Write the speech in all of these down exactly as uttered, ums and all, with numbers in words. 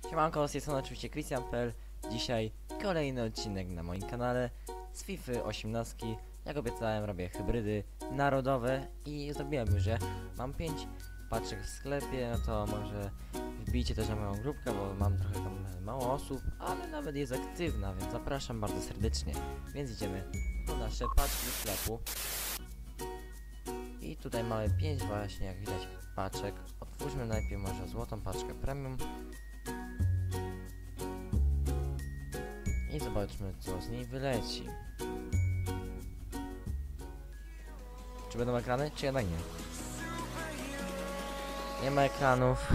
Siemanko, z tej strony oczywiście Christian kropka p l. Dzisiaj kolejny odcinek na moim kanale z FIFA osiemnaście. Jak obiecałem, robię hybrydy narodowe i zrobiłem już je. Mam pięć paczek w sklepie, no to może wbijcie też na moją grupkę, bo mam trochę tam mało osób, ale nawet jest aktywna, więc zapraszam bardzo serdecznie. Więc idziemy po nasze paczki sklepu. I tutaj mamy pięć właśnie, jak widać, paczek. Otwórzmy najpierw może złotą paczkę premium. I zobaczmy, co z niej wyleci. Czy będą ekrany, czy jednak nie? Nie ma ekranów.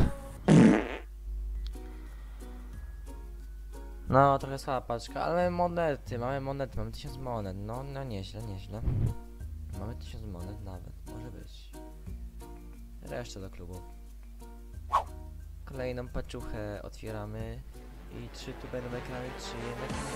No, trochę słaba paczka, ale mamy monety, mamy monety, mamy tysiąc monet. No, no nieźle, nieźle. Mamy tysiąc monet nawet, może być. Resztę do klubu. Kolejną paczuchę otwieramy. I czy tu będą ekrany, czy jednak nie?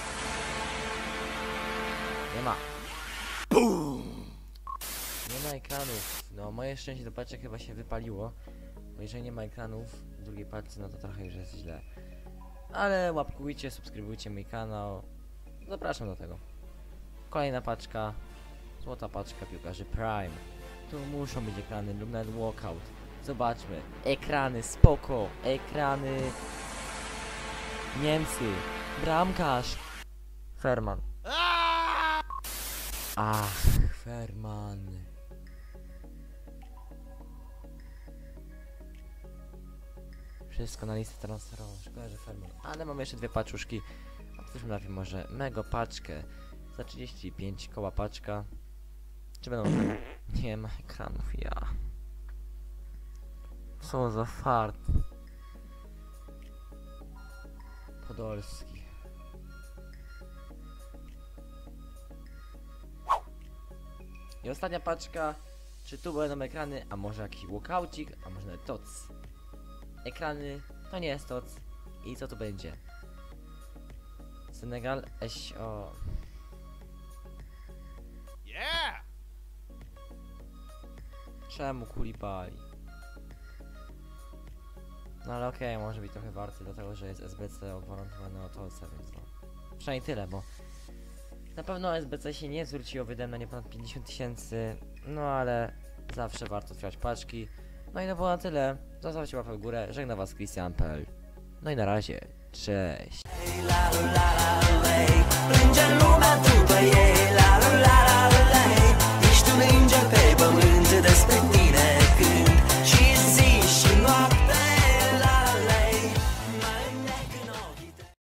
Nie ma. Boom! Nie ma ekranów. No, moje szczęście do paczek chyba się wypaliło. Bo jeżeli nie ma ekranów w drugiej paczce, no to trochę już jest źle. Ale łapkujcie, subskrybujcie mój kanał. Zapraszam do tego. Kolejna paczka. Złota paczka piłkarzy Prime. Tu muszą być ekrany lub nawet walkout. Zobaczmy. Ekrany, spoko. Ekrany. Niemcy. Bramkarz. Ferman. Ach, Ferman. Wszystko na listę transferową. Szkoda, że Ferman. Ale mam jeszcze dwie paczuszki. Otwórzmy najpierw może mega paczkę. Za trzydzieści pięć koła paczka. Czy będą ekrany? Nie ma ekranów, ja. Co za fart. Podolski. I ostatnia paczka. Czy tu będą ekrany? A może jakiś walkoucik? A może nawet toc? Ekrany to nie jest toc. I co tu będzie? Senegal S O. Yeah! Czemu Koulibaly? No ale okej, okay, może być trochę warty, dlatego że jest S B C obwarunkowany o tolce, więc no. Przynajmniej tyle, bo na pewno S B C się nie zwróciło, wydałem na nie ponad pięćdziesiąt tysięcy, no ale zawsze warto otwierać paczki. No i to było na tyle. Zostawcie łapę w górę, żegna was Christian kropka p l. No i na razie, cześć.